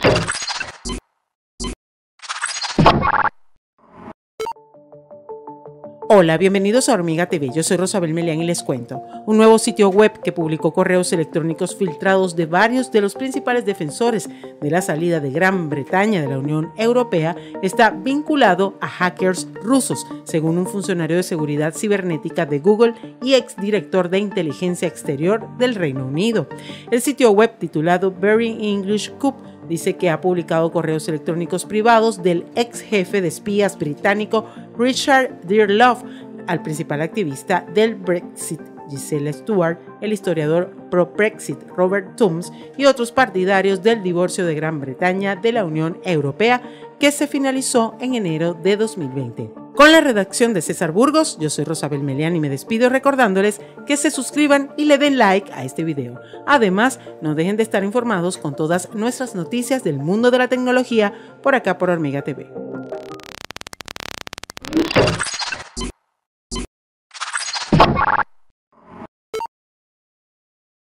Hola, bienvenidos a Hormiga TV, yo soy Rosabel Melián y les cuento. Un nuevo sitio web que publicó correos electrónicos filtrados de varios de los principales defensores de la salida de Gran Bretaña de la Unión Europea está vinculado a hackers rusos, según un funcionario de seguridad cibernética de Google y exdirector de inteligencia exterior del Reino Unido. El sitio web titulado Very English Coup dice que ha publicado correos electrónicos privados del ex jefe de espías británico Richard Dearlove al principal activista del Brexit, Gisela Stuart, el historiador pro-Brexit Robert Toombs y otros partidarios del divorcio de Gran Bretaña de la Unión Europea que se finalizó en enero de 2020. Con la redacción de César Burgos, yo soy Rosabel Melián y me despido recordándoles que se suscriban y le den like a este video. Además, no dejen de estar informados con todas nuestras noticias del mundo de la tecnología por acá por Hormiga TV.